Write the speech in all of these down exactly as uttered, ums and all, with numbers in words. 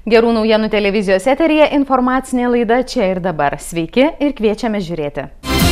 Gerų naujienų televizijos eteryje informacinė laida Čia ir dabar. Sveiki ir kviečiame žiūrėti.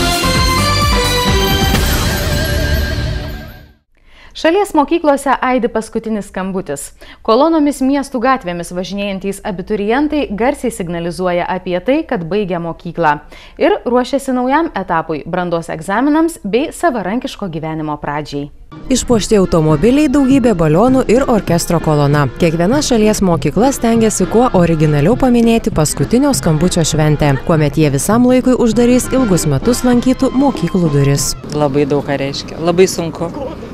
Šalies mokyklose aidi paskutinis skambutis. Kolonomis miestų gatvėmis važinėjantys abiturientai garsiai signalizuoja apie tai, kad baigia mokyklą ir ruošiasi naujam etapui, brandos egzaminams bei savarankiško gyvenimo pradžiai. Išpuošti automobiliai, daugybė balionų ir orkestro kolona. Kiekviena šalies mokykla stengiasi kuo originaliau paminėti paskutinio skambučio šventę, kuomet jie visam laikui uždarys ilgus metus lankytų mokyklų duris. Labai daug ką reiškia. Labai sunku.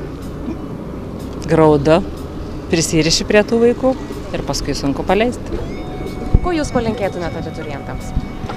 Graudu. Prisiriši prie tų vaikų ir paskui sunku paleisti. Ko jūs palinkėtumėte abiturientams?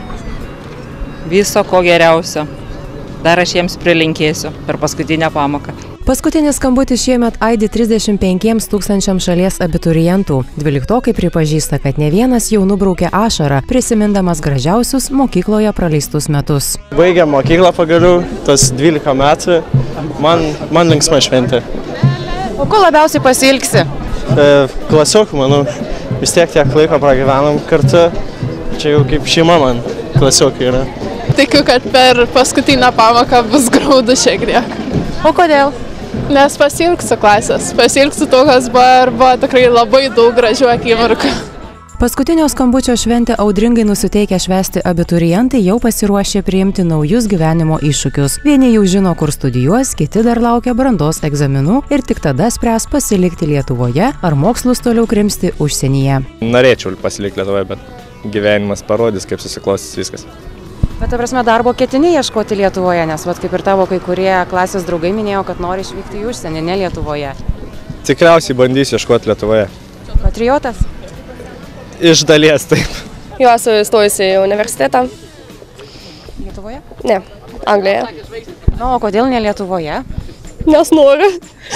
Viso ko geriausio. Dar aš jiems prilinkėsiu per paskutinę pamoką. Paskutinis skambutis šiemet aidi trisdešimt penkiems tūkstančiams šalies abiturientų. Dvyliktokai pripažįsta, kad ne vienas jau nubraukė ašarą, prisimindamas gražiausius mokykloje praleistus metus. Baigėm mokyklą pagaliau, tas dvylika metų, man, man linksma šventė. O ko labiausiai pasiilgsi? E, klasiokų, manau, vis tiek tiek laiko pragyvenom kartu, čia jau kaip šeima man klasiokai yra. Tikiu, kad per paskutinę pamoką bus graudu šiek tiek. O kodėl? Nes pasiilgsiu klasės, pasiilgsiu to, kas buvo ir buvo tikrai labai daug gražių akimirkų. Paskutinio skambučio šventę audringai nusiteikę švęsti abiturientai jau pasiruošė priimti naujus gyvenimo iššūkius. Vieni jau žino, kur studijuos, kiti dar laukia brandos egzaminų ir tik tada spręs pasilikti Lietuvoje ar mokslus toliau krimsti užsienyje. Norėčiau pasilikti Lietuvoje, bet gyvenimas parodys, kaip susiklostys viskas. Bet, ta prasme, darbo ketini ieškoti Lietuvoje, nes, vat, kaip ir tavo kai kurie klasės draugai minėjo, kad nori išvykti į užsienį, ne Lietuvoje. Tikriausiai bandysiu ieškoti Lietuvoje. Patriotas? Iš dalies taip. Jo, esu įstojusi į universitetą. Lietuvoje? Ne, Anglijoje. Na, o kodėl ne Lietuvoje? Nes noriu.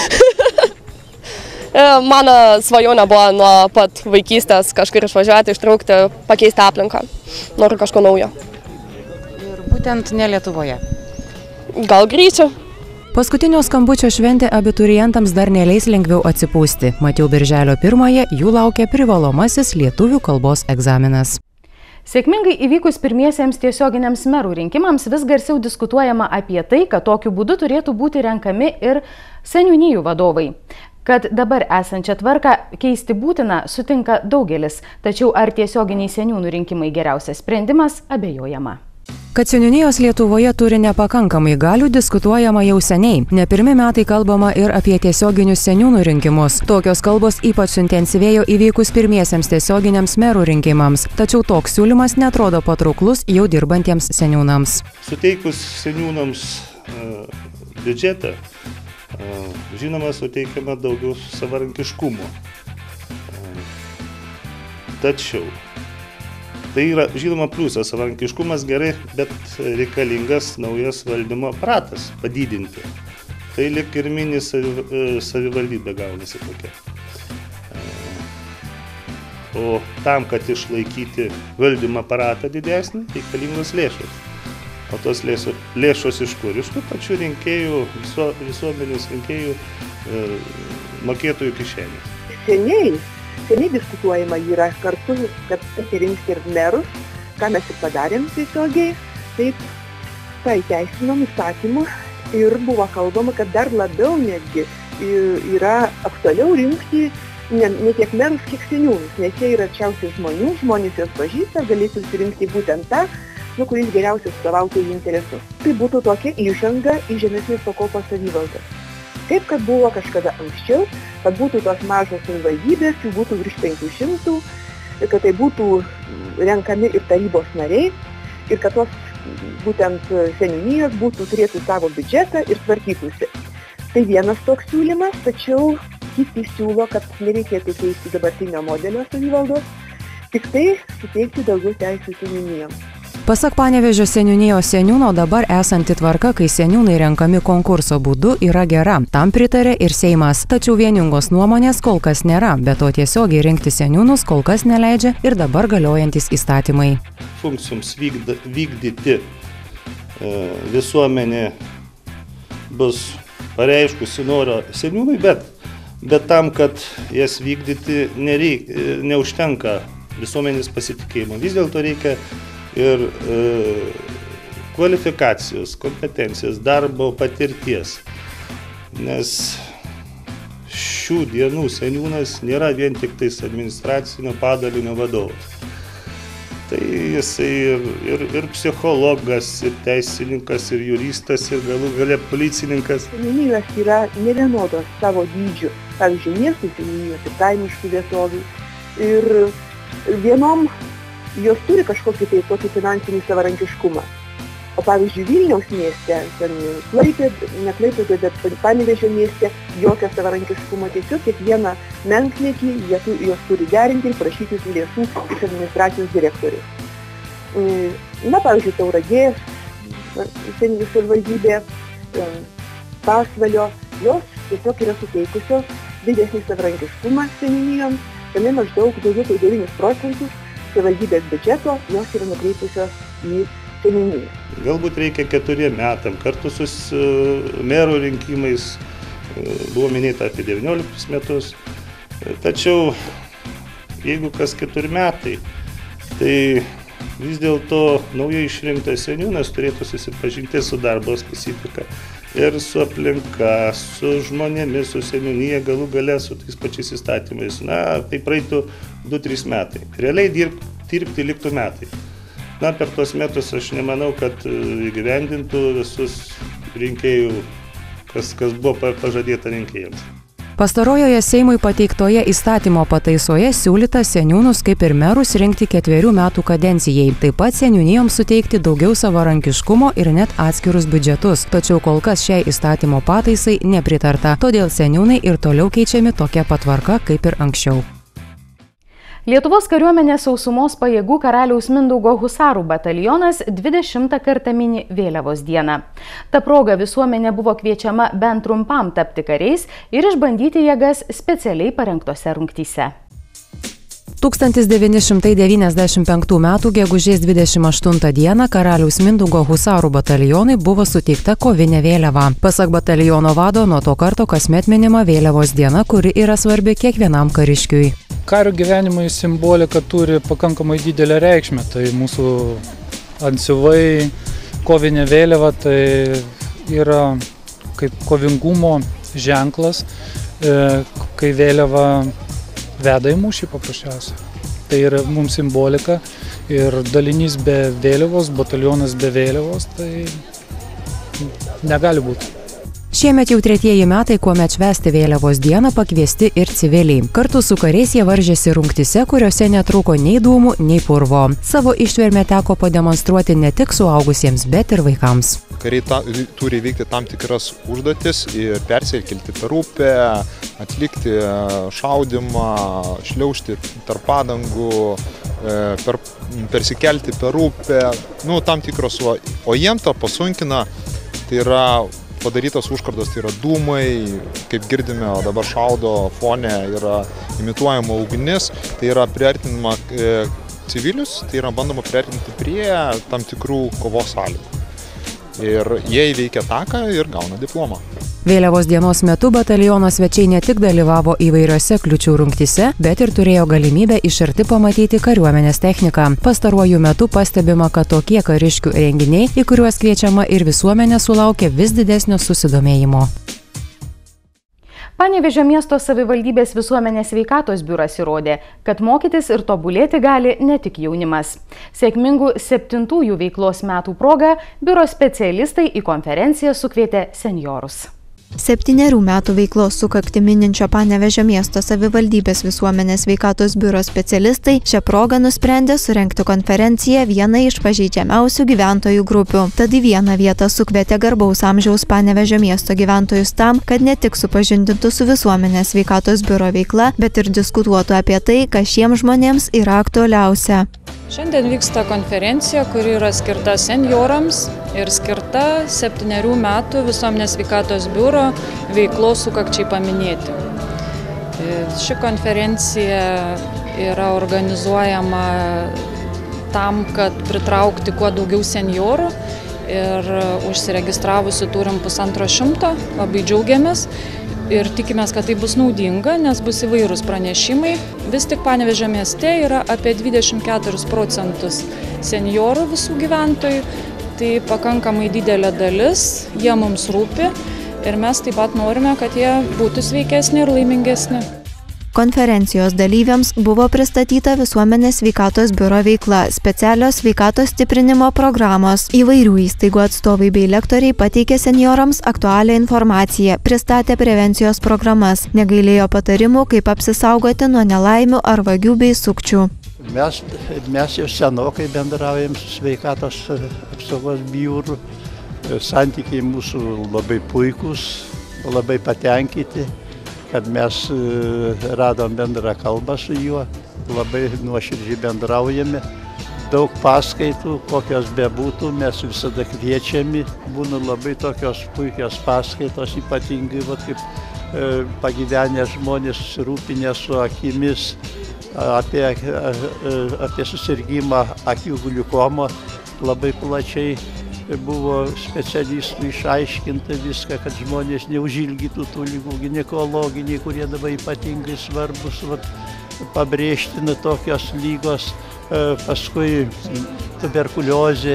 Mano svajonė buvo nuo pat vaikystės kažkur išvažiuoti, ištraukti, pakeisti aplinką. Noriu kažko naujo. Būtent ne Lietuvoje. Gal grįšiu. Paskutinio skambučio šventė abiturientams dar neleis lengviau atsipūsti. Mat jau birželio pirmąją jų laukia privalomasis lietuvių kalbos egzaminas. Sėkmingai įvykus pirmiesiems tiesioginiams merų rinkimams vis garsiau diskutuojama apie tai, kad tokiu būdu turėtų būti renkami ir seniūnijų vadovai. Kad dabar esančią tvarką keisti būtina, sutinka daugelis, tačiau ar tiesioginiai seniūnų rinkimai geriausias sprendimas, abejojama. Kad seniūnijos Lietuvoje turi nepakankamai galių, diskutuojama jau seniai. Ne pirmi metai kalbama ir apie tiesioginius seniūnų rinkimus. Tokios kalbos ypač suintensyvėjo įvykus pirmiesiems tiesioginiams merų rinkimams. Tačiau toks siūlymas netrodo patrauklus jau dirbantiems seniūnams. Suteikus seniūnams uh, biudžetą, uh, žinoma, suteikiama daugiau savarankiškumo. Uh, tačiau tai yra, žinoma, pliusas, savarankiškumas gerai, bet reikalingas naujas valdymo aparatas padidinti. Tai lyg ir mini savivaldybė gaunasi tokia. O tam, kad išlaikyti valdymo aparatą didesnį, reikalingos lėšos. O tos lėšos, lėšos iš kur? Iš tų pačių rinkėjų, viso, visuomenės rinkėjų e, mokėtojų kišenės. Seniai. Seniai diskutuojama yra kartu, kad pasirinkti ir merus, ką mes ir padarėm tiesiogiai, taip tai teisinom įstatymu ir buvo kalbama, kad dar labiau netgi yra aktualiau rinkti ne, ne tiek merus, kiek seniūnus, nes jie yra arčiausiai žmonių, žmonės juos pažįsta, galės susirinkti būtent tą, nu, kuris geriausiai atstovautų jų interesus. Tai būtų tokia įžanga į žemesnės pakopos savivaldą. Kaip kad buvo kažkada anksčiau, kad būtų tos mažos savivaldybės, jų būtų virš penkių šimtų, kad tai būtų renkami ir tarybos nariai, ir kad tos būtent seniūnijos būtų turėtų savo biudžetą ir tvarkytųsi. Tai vienas toks siūlymas, tačiau kiti siūlo, kad nereikėtų keisti dabartinio modelio savivaldos, tik tai suteikti daugiau teisių seniūnijoms. Pasak Panevėžio seniūnijos seniūno, dabar esanti tvarka, kai seniūnai renkami konkurso būdu, yra gera. Tam pritarė ir Seimas. Tačiau vieningos nuomonės kol kas nėra, bet to tiesiogiai rinkti seniūnus kol kas neleidžia ir dabar galiojantis įstatymai. Funkcijoms vykd, vykdyti e, visuomenė bus pareiškusi norą seniūnui, bet, bet tam, kad jas vykdyti nereik, neužtenka visuomenės pasitikėjimo. Vis dėlto reikia ir e, kvalifikacijos, kompetencijos, darbo patirties, nes šių dienų seniūnas nėra vien tik tais administracinio padalinio vadovas. Tai jisai ir, ir, ir psichologas, ir teisininkas, ir juristas, ir galų gale policininkas. Seniūnijos yra nevienodos savo dydžių, pavyzdžiui, miestų seniūnijos ir kaimiškų vietovių. Ir vienom jos turi kažkokį tai tokį finansinį savarankiškumą. O pavyzdžiui, Vilniaus mieste, Klaipėd, ne Klaipėd, bet Panevėžio mieste, jokio savarankiškumo, tiesiog kiekvieną menkniekį jos turi derinti ir prašyti lėšų iš administracijos direktorių. Na, pavyzdžiui, Tauragės, seniūnijų savivaldybė, Pasvalio, jos tiesiog yra suteikusios didesnį savarankiškumą seniūnijoms, tame maždaug daugiau kaip devynis procentus savivaldybės biudžeto jos yra nukreipusios į seniūniją. Galbūt reikia keturiem metam, kartu su merų rinkimais, buvo minėta apie devynioliktus metus, tačiau jeigu kas keturi metai, tai vis dėlto naujai išrinktas seniūnas turėtų susipažinti su darbo specifika ir su aplinka, su žmonėmis, su seniūnija, galų gale su tais pačiais įstatymais. Na, tai praeitų du trys metai. Realiai dirb, dirbti liktų metai. Na, per tos metus aš nemanau, kad įgyvendintų visus rinkėjų, kas, kas buvo pažadėta rinkėjams. Pastarojoje Seimui pateiktoje įstatymo pataisoje siūlyta seniūnus kaip ir merus rinkti ketverių metų kadencijai. Taip pat seniūnijoms suteikti daugiau savarankiškumo ir net atskirus biudžetus. Tačiau kol kas šiai įstatymo pataisai nepritarta. Todėl seniūnai ir toliau keičiami tokia pat tvarka kaip ir anksčiau. Lietuvos kariuomenės sausumos pajėgų Karaliaus Mindaugo husarų batalionas dvidešimtą kartą mini vėliavos dieną. Ta proga visuomenė buvo kviečiama bent trumpam tapti kariais ir išbandyti jėgas specialiai parengtose rungtyse. tūkstantis devyni šimtai devyniasdešimt penktų metų gegužės dvidešimt aštuntą dieną Karaliaus Mindaugo husarų batalionui buvo suteikta kovinė vėliava. Pasak bataliono vado, nuo to karto kasmet minima vėliavos diena, kuri yra svarbi kiekvienam kariškiui. Kario gyvenimui simbolika turi pakankamai didelę reikšmę. Tai mūsų antsiuvai, kovinė vėliava, tai yra kaip kovingumo ženklas, kai vėliava veda į mūšį paprasčiausiai. Tai yra mums simbolika ir dalinys be vėliavos, batalionas be vėliavos, tai negali būti. Šiemet jau tretieji metai, kuomet švęsti vėliavos dieną pakviesti ir civiliai. Kartu su kariais jie varžėsi rungtyse, kuriuose netrūko nei dūmų, nei purvo. Savo ištvermę teko pademonstruoti ne tik suaugusiems, bet ir vaikams. Kariai ta, turi vykti tam tikras užduotis ir persikelti per upę, atlikti šaudimą, šliaužti tarp padangų, per, persikelti per upę, nu, tam tikros, o jiem to pasunkina, tai yra padarytos užkardos, tai yra dūmai, kaip girdime, o dabar šaudo fone yra imituojama ugnis, tai yra priartinama e, civilius, tai yra bandoma priartinti prie tam tikrų kovos sąlygų. Ir jie įveikia taką ir gauna diplomą. Vėliavos dienos metu bataliono svečiai ne tik dalyvavo įvairiose kliučių rungtyse, bet ir turėjo galimybę iš arti pamatyti kariuomenės techniką. Pastaruoju metu pastebima, kad tokie kariškių renginiai, į kuriuos kviečiama ir visuomenė, sulaukia vis didesnio susidomėjimo. Panevėžio miesto savivaldybės visuomenės sveikatos biuras įrodė, kad mokytis ir tobulėti gali ne tik jaunimas. Sėkmingų septintųjų veiklos metų proga biuro specialistai į konferenciją sukvietė senjorus. Septynerių metų veiklos sukaktį mininčio Panevėžio miesto savivaldybės visuomenės sveikatos biuro specialistai šią progą nusprendė surengti konferenciją vienai iš pažeidžiamiausių gyventojų grupių. Tad į vieną vietą sukvietė garbaus amžiaus Panevėžio miesto gyventojus tam, kad ne tik supažindintų su visuomenės sveikatos biuro veikla, bet ir diskutuotų apie tai, kas šiems žmonėms yra aktualiausia. Šiandien vyksta konferencija, kuri yra skirta senjorams ir skirta septynerių metų visuomenės sveikatos biuro veiklos sukakčiai paminėti. Ši konferencija yra organizuojama tam, kad pritraukti kuo daugiau senjorų ir užsiregistravusių turim pusantro šimto, labai džiaugiamės. ir tikimės, kad tai bus naudinga, nes bus įvairūs pranešimai. Vis tik Panevėžio mieste yra apie dvidešimt keturis procentus senjorų visų gyventojų, tai pakankamai didelė dalis, jie mums rūpi ir mes taip pat norime, kad jie būtų sveikesni ir laimingesni. Konferencijos dalyviams buvo pristatyta visuomenės sveikatos biuro veikla, specialios sveikatos stiprinimo programos. Įvairių įstaigų atstovai bei lektoriai pateikė senjorams aktualią informaciją, pristatė prevencijos programas, negailėjo patarimų, kaip apsisaugoti nuo nelaimių ar vagių bei sukčių. Mes, mes jau senokai bendraujam su sveikatos apsaugos biuru. Santykiai mūsų labai puikūs, labai patenkinti, kad mes radom bendrą kalbą su juo, labai nuoširdžiai bendraujame. Daug paskaitų, kokios bebūtų, mes visada kviečiami. Būna labai tokios puikios paskaitos, ypatingai, vat, kaip e, pagyvenę žmonės susirūpinę su akimis, apie, apie susirgymą akių gliukomą labai plačiai. Buvo specialistų išaiškinta viską, kad žmonės neužilgytų tų lygų ginekologiniai, kurie dabar ypatingai svarbus, vat, pabrėžtina tokios lygos, paskui tuberkuliozė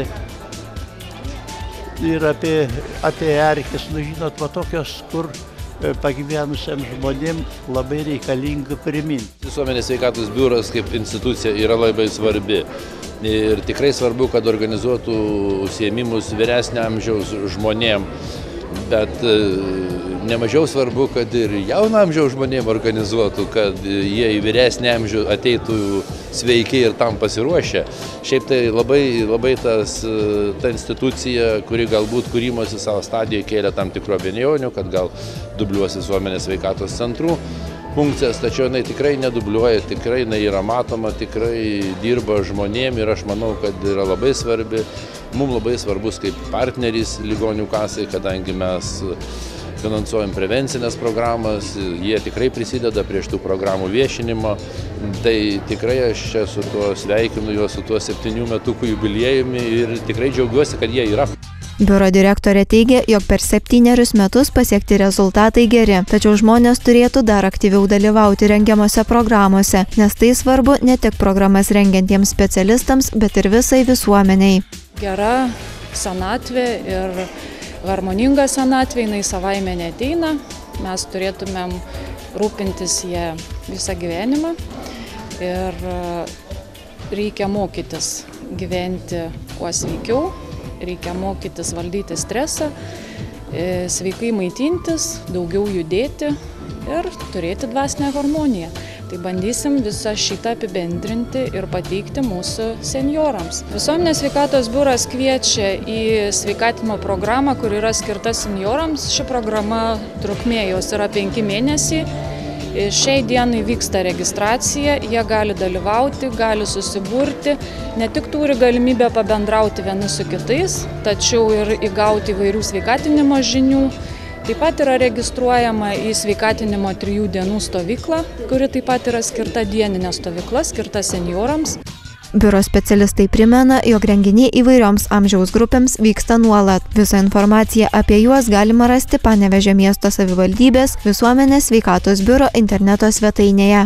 ir apie, apie erkes, nu žinot, va tokios, kur pagyvenusiam žmonėm labai reikalinga priminti. Visuomenės sveikatos biuras kaip institucija yra labai svarbi. Ir tikrai svarbu, kad organizuotų užsiėmimus vyresnio amžiaus žmonėm, bet nemažiau svarbu, kad ir jauno amžiaus žmonėm organizuotų, kad jie į vyresnį amžių ateitų sveiki ir tam pasiruošę. Šiaip tai labai, labai tas, ta institucija, kuri galbūt kūrimosi savo stadijoje kėlė tam tikrų abejonių, kad gal dubliuos visuomenės sveikatos centrų funkcijas, tačiau jinai tikrai nedubliuoja, tikrai jinai yra matoma, tikrai dirba žmonėm ir aš manau, kad yra labai svarbi, mums labai svarbus kaip partneris ligonių kasai, kadangi mes finansuojam prevencinės programas, jie tikrai prisideda prie šitų programų viešinimo, tai tikrai aš čia su tuo sveikinu juos su tuo septynių metukų jubiliejumi ir tikrai džiaugiuosi, kad jie yra. Biuro direktorė teigia, jog per septynerius metus pasiekti rezultatai geri, tačiau žmonės turėtų dar aktyviau dalyvauti rengiamose programuose, nes tai svarbu ne tik programas rengiantiems specialistams, bet ir visai visuomeniai. Gera senatvė ir harmoninga senatvė, jinai savaime neateina, mes turėtumėm rūpintis ją visą gyvenimą ir reikia mokytis gyventi kuo sveikiau. Reikia mokytis valdyti stresą, sveikai maitintis, daugiau judėti ir turėti dvasinę harmoniją. Tai bandysim visą šitą apibendrinti ir pateikti mūsų senjorams. Visuomenės sveikatos biuras kviečia į sveikatinimo programą, kur yra skirta senjorams. Ši programa trukmė jos yra penki mėnesiai. Šiai dienai vyksta registracija, jie gali dalyvauti, gali susiburti, ne tik turi galimybę pabendrauti vieni su kitais, tačiau ir įgauti įvairių sveikatinimo žinių. Taip pat yra registruojama į sveikatinimo trijų dienų stovyklą, kuri taip pat yra skirta dieninė stovykla, skirta senjorams. Biuro specialistai primena, jog renginiai įvairioms amžiaus grupėms vyksta nuolat. Visą informaciją apie juos galima rasti Panevėžio miesto savivaldybės visuomenės sveikatos biuro interneto svetainėje.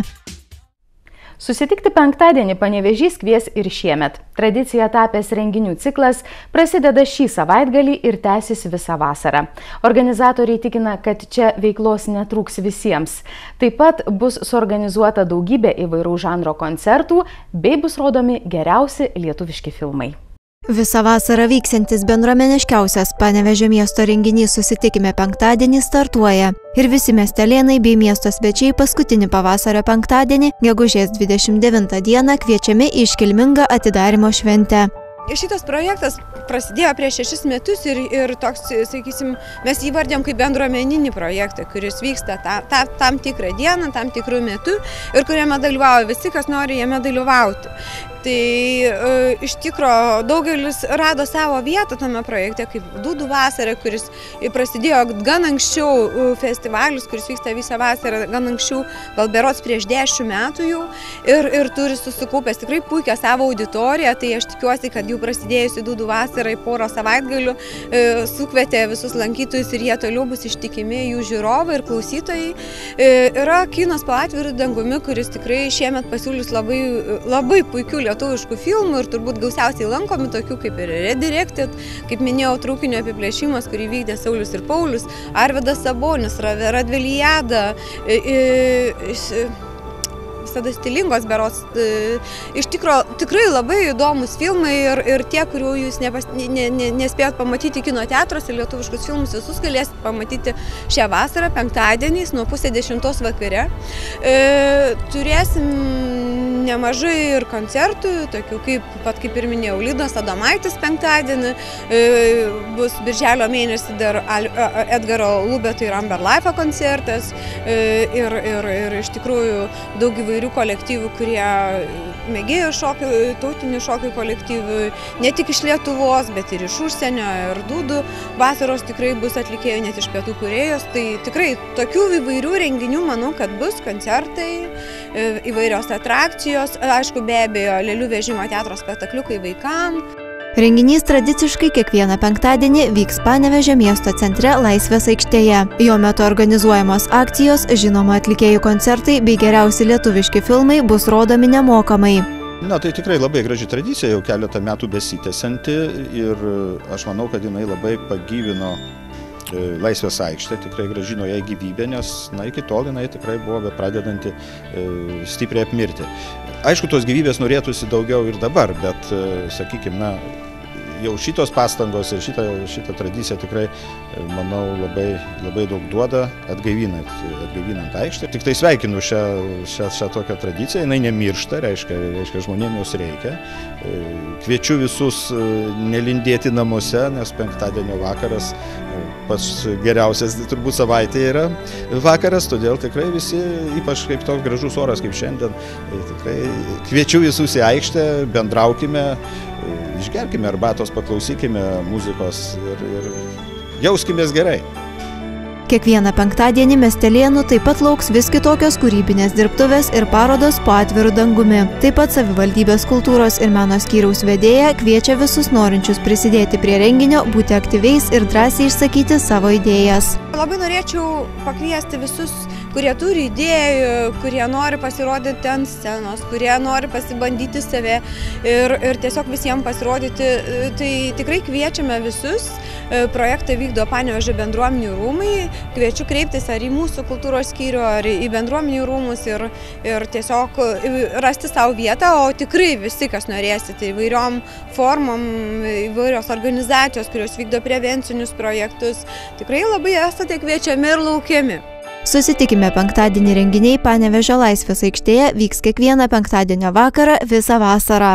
Susitikti penktadienį Panevėžys kvies ir šiemet. Tradicija tapęs renginių ciklas prasideda šį savaitgalį ir tęsis visą vasarą. Organizatoriai tikina, kad čia veiklos netrūks visiems. Taip pat bus suorganizuota daugybė įvairių žanro koncertų bei bus rodomi geriausi lietuviški filmai. Visą vasarą vyksiantis bendruomeniškiausias Panevėžio miesto renginys Susitikime penktadienį startuoja. Ir visi miestelėnai bei miesto svečiai paskutinį pavasario penktadienį, gegužės dvidešimt devintą dieną, kviečiami į iškilmingą atidarymo šventę. Šitas projektas prasidėjo prieš šešis metus ir, ir toks, sakysim, mes jį vardėm kaip bendruomeninį projektą, kuris vyksta ta, ta, tam tikrą dieną, tam tikrų metų ir kuriame dalyvauja visi, kas nori jame dalyvauti. Tai e, iš tikro daugelis rado savo vietą tame projekte, kaip Dūdų vasara, kuris prasidėjo gan anksčiau, festivalis, kuris vyksta visą vasarą, gan anksčiau, gal berods prieš dešimt metų jau, ir, ir turi susikaupęs tikrai puikią savo auditoriją, tai aš tikiuosi, kad jau prasidėjusi Dūdų vasarai porą savaitgalių e, sukvietė visus lankytojus ir jie toliau bus ištikimi jų žiūrovai ir klausytojai. E, yra kinas po atviru dangumi, kuris tikrai šiemet pasiūlys labai, labai puikių lietuviškų filmų ir turbūt gausiausiai lankomi, tokių kaip ir Redirected, kaip minėjau, traukinio apiplėšimas, kurį vykdė Saulius ir Paulius, Arvydas Sabonis, Radvelijada, visada stilingos berods. Iš tikro, tikrai labai įdomus filmai ir, ir tie, kurių jūs nepas, ne, ne, nespėjot pamatyti kino teatruose, lietuviškus filmus visus galėsit pamatyti šią vasarą, penktadieniais, nuo pusė dešimtos vakare. E, turėsim nemažai ir koncertų, tokių kaip, pat kaip ir minėjau, Liudas Adomaitis penktadienį, e, bus birželio mėnesį dar Edgaro Lubeto ir Amber Life koncertas e, ir, ir, ir iš tikrųjų daug įvairių kolektyvų, kurie mėgėjo šokių, tautinių šokių kolektyvų, ne tik iš Lietuvos, bet ir iš užsienio ir Dūdų vasaros tikrai bus atlikėjų net iš Pietų Korėjos, tai tikrai tokių įvairių renginių manau, kad bus koncertai, įvairios atrakcijos, aišku, be abejo, Lėlių vežimo teatro spektakliukai vaikam. Renginys tradiciškai kiekvieną penktadienį vyks Panevėžio miesto centre Laisvės aikštėje. Jo metu organizuojamos akcijos, žinoma atlikėjų koncertai bei geriausi lietuviški filmai bus rodomi nemokamai. Na, tai tikrai labai graži tradicija, jau keletą metų besitęsianti ir aš manau, kad jinai labai pagyvino Laisvės aikštę, tikrai grąžino jai gyvybę, nes na, iki tol jinai tikrai buvo pradedanti e, stipriai apmirti. Aišku, tos gyvybės norėtųsi daugiau ir dabar, bet, e, sakykime, na, jau šitos pastangos ir šitą, šitą tradiciją tikrai, manau, labai, labai daug duoda atgaivinant, atgaivinant aikštę. Tik tai sveikinu šią, šią, šią tokią tradiciją, jinai nemiršta, reiškia, reiškia žmonėms jos reikia. Kviečiu visus nelindėti namuose, nes penktadienio vakaras pats geriausias turbūt savaitė yra vakaras, todėl tikrai visi, ypač kaip toks gražus oras kaip šiandien, tikrai kviečiu visus į aikštę, bendraukime, išgerkime arbatos, paklausykime muzikos ir, ir jauskimės gerai. Kiekvieną penktadienį Miestelėnų taip pat lauks vis kitokios kūrybinės dirbtuvės ir parodos po atviru dangumi. Taip pat savivaldybės kultūros ir meno skyriaus vedėja kviečia visus norinčius prisidėti prie renginio, būti aktyviais ir drąsiai išsakyti savo idėjas. Labai norėčiau pakviesti visus, kurie turi idėjų, kurie nori pasirodyti ant scenos, kurie nori pasibandyti save ir, ir tiesiog visiems pasirodyti. Tai tikrai kviečiame visus. Projektą vykdo Panevėžio bendruomenių rūmai. Kviečiu kreiptis ar į mūsų kultūros skyrių, ar į bendruomenių rūmus ir, ir tiesiog rasti savo vietą, o tikrai visi, kas norėsite, įvairiom formom, įvairios organizacijos, kurios vykdo prevencinius projektus, tikrai labai esate kviečiami ir laukiami. Susitikime penktadienį renginiai Panevėžio Laisvės aikštėje vyks kiekvieną penktadienio vakarą visą vasarą.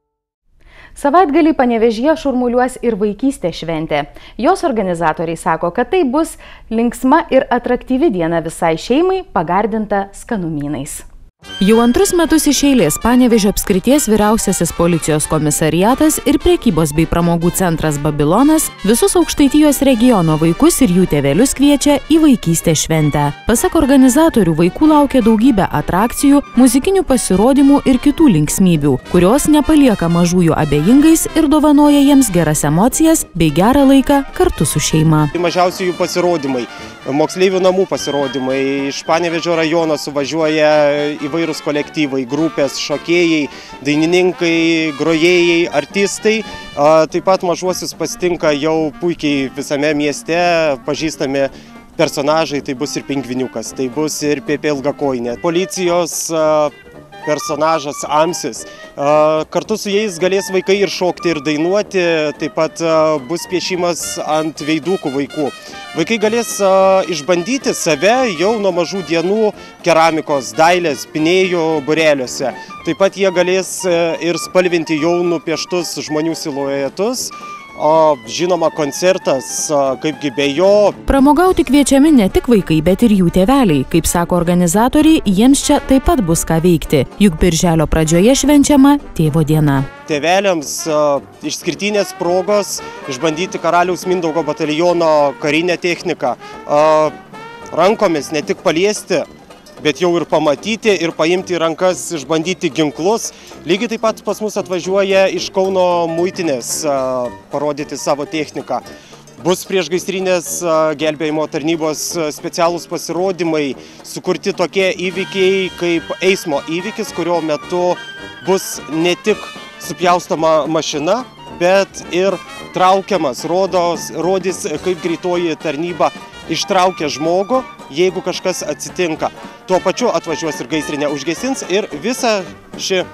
Savaitgalį Panevėžyje šurmuliuos ir vaikystės šventė. Jos organizatoriai sako, kad tai bus linksma ir atraktyvi diena visai šeimai, pagardinta skanumynais. Jau antrus metus iš eilės Panevėžio apskrities vyriausiasis policijos komisariatas ir prekybos bei pramogų centras Babilonas visus Aukštaitijos regiono vaikus ir jų tėvelius kviečia į vaikystės šventę. Pasak organizatorių, vaikų laukia daugybė atrakcijų, muzikinių pasirodymų ir kitų linksmybių, kurios nepalieka mažųjų abejingais ir dovanoja jiems geras emocijas bei gerą laiką kartu su šeima. Mažiausiai jų pasirodymai, moksleivių namų pasirodymai, iš Panevėžio rajono suvažiuoja įvairūs kolektyvai, grupės, šokėjai, dainininkai, grojėjai, artistai. Taip pat mažuosius pasitinka jau puikiai visame mieste pažįstami personažai, tai bus ir Pingviniukas, tai bus ir Pepė Ilgakojinė. Policijos personažas Amsis. Kartu su jais galės vaikai ir šokti, ir dainuoti, taip pat bus piešimas ant veidukų vaikų. Vaikai galės išbandyti save jau nuo mažų dienų keramikos, dailės, pinėjų būreliuose. Taip pat jie galės ir spalvinti jau nupieštus žmonių siluetus. O žinoma, koncertas, kaipgi be jo. Pramogauti kviečiami ne tik vaikai, bet ir jų tėveliai. Kaip sako organizatoriai, jiems čia taip pat bus ką veikti, juk birželio pradžioje švenčiama Tėvo diena. Tėveliams išskirtinės progos išbandyti Karaliaus Mindaugo bataliono karinę techniką. Rankomis ne tik paliesti, bet jau ir pamatyti ir paimti į rankas, išbandyti ginklus. Lygiai taip pat pas mus atvažiuoja iš Kauno muitinės parodyti savo techniką. Bus priešgaisrinės gelbėjimo tarnybos specialūs pasirodymai, sukurti tokie įvykiai kaip eismo įvykis, kurio metu bus ne tik supjaustoma mašina, bet ir traukiamas, rodos, rodys, kaip greitoji tarnyba ištraukia žmogų, jeigu kažkas atsitinka. Tuo pačiu atvažiuos ir gaisrinė užgesins ir visa ši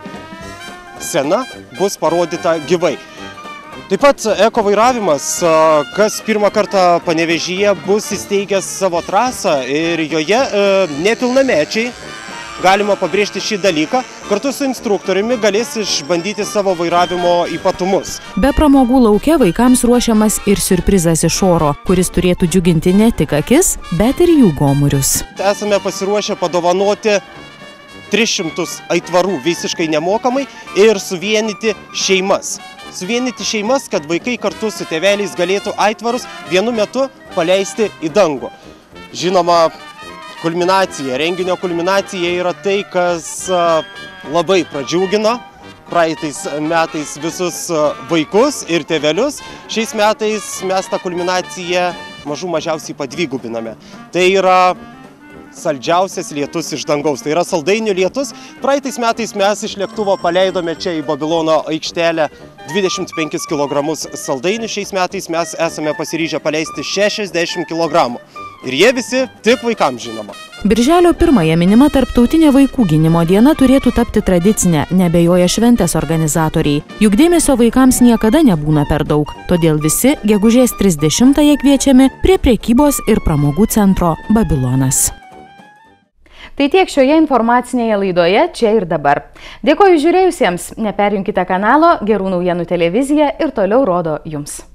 scena bus parodyta gyvai. Taip pat eko vairavimas, kas pirmą kartą Panevėžyje bus įsteigęs savo trasą ir joje nepilnamečiai, galima pabrėžti šį dalyką, kartu su instruktoriumi galės išbandyti savo vairavimo ypatumus. Be pramogų lauke vaikams ruošiamas ir siurprizas iš oro, kuris turėtų džiuginti ne tik akis, bet ir jų gomurius. Esame pasiruošę padovanoti tris šimtus aitvarų visiškai nemokamai ir suvienyti šeimas. Suvienyti šeimas, kad vaikai kartu su tėveliais galėtų aitvarus vienu metu paleisti į dangų. Žinoma, kulminacija, renginio kulminacija yra tai, kas labai pradžiugino praeitais metais visus vaikus ir tėvelius. Šiais metais mes tą kulminaciją mažų mažiausiai padvigubiname. Tai yra saldžiausias lietus iš dangaus, tai yra saldainių lietus. Praeitais metais mes iš lėktuvo paleidome čia į Babilono aikštelę dvidešimt penkis kilogramus saldainių. Šiais metais mes esame pasiryžę paleisti šešiasdešimt kilogramų. Ir jie visi tik vaikams žinoma. Birželio pirmąją minima Tarptautinė vaikų gynimo diena turėtų tapti tradicinė, neabejoja šventės organizatoriai. Juk dėmesio vaikams niekada nebūna per daug, todėl visi gegužės trisdešimtąją kviečiami prie prekybos ir pramogų centro Babilonas. Tai tiek šioje informacinėje laidoje čia ir dabar. Dėkoju žiūrėjusiems, neperjunkite kanalo, Gerų naujienų televizija ir toliau rodo jums.